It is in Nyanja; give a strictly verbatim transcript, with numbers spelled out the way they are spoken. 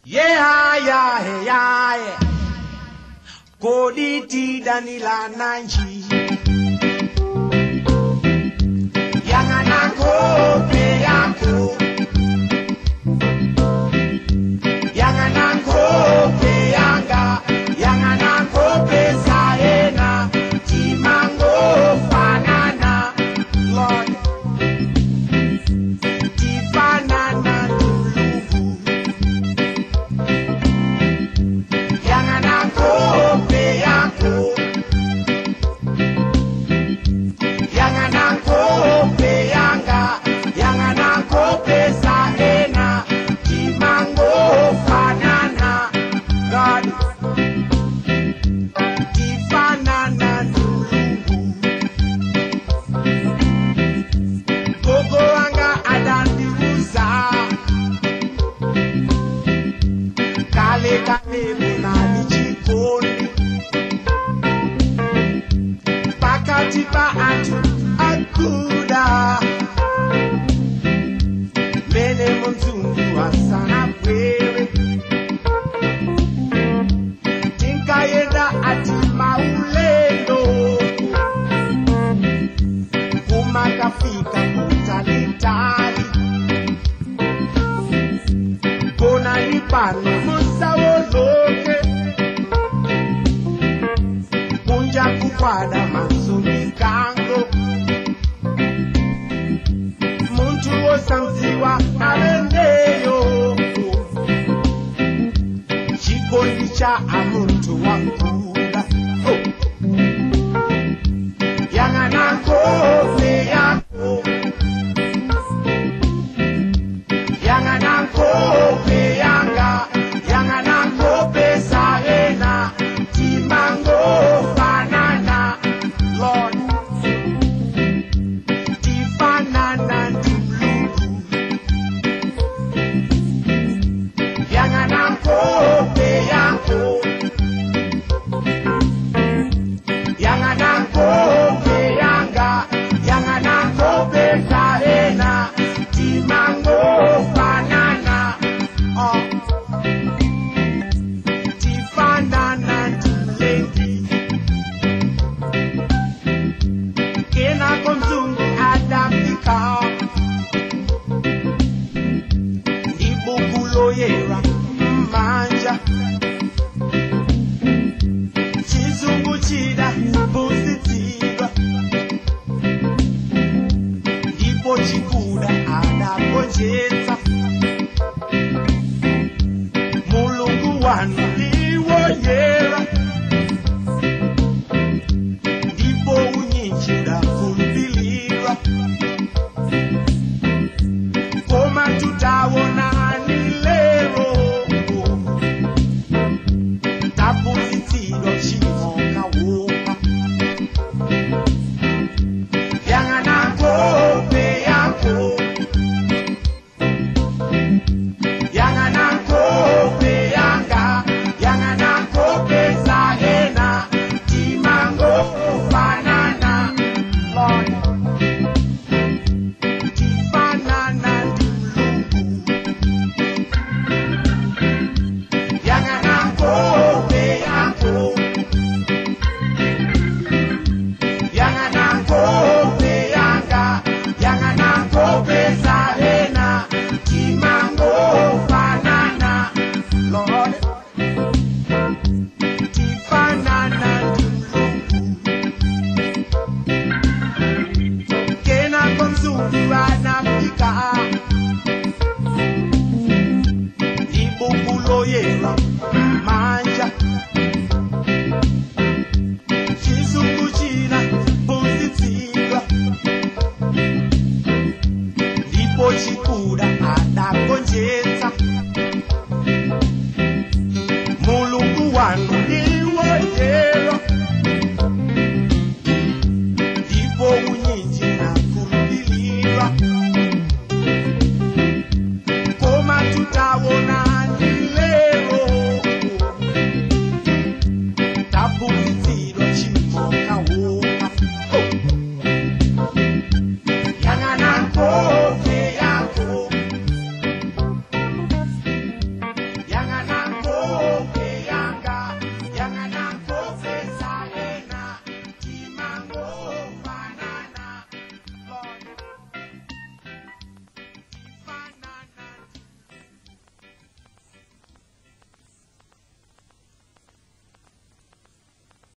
Yeah, yeah, yeah. Koditi Danila Nanji. Yanganako Peyako. Yanganako Peyanga. Yanganako Pesaena. Timango Fanana. Lord. Tifanana. Pakatipa atu akuda mene muntungu asana wewe tinkayenda ati maulendo kumakafika kutalitali kona nipano musawoloke kunja kukwada mansumikango muntu wosanziwa alendeyo chikondi cha amuntu wakula oh. Yanganako peyako Yanganako peyanga Yanganako pesarena Timango Fanana Lord Tifanana Timlugu Yanganako peyako Yanganako peyanga Yanganako pesarena Timango Fanana oh. Tifanana Timlengi Kena konzungu adapika Ibukulo yera manja Chizungu chida positiva Ipo chikuda adapojetsa Mulungu wanu liwo yera Ipo unyinchida kulbiliwa Koma tutawona nilero Tapuzitiro chimo kawoka Yanganako peyako Yanganako peyanga Yanganako pesahena Timango fanana Lord Tifanana timlugu Yanganako peyako Yanganako peyanga Yanganako pesahena Timango fanana Lord Tifanana timlugu Kena konzungu anafika Ibukulo ye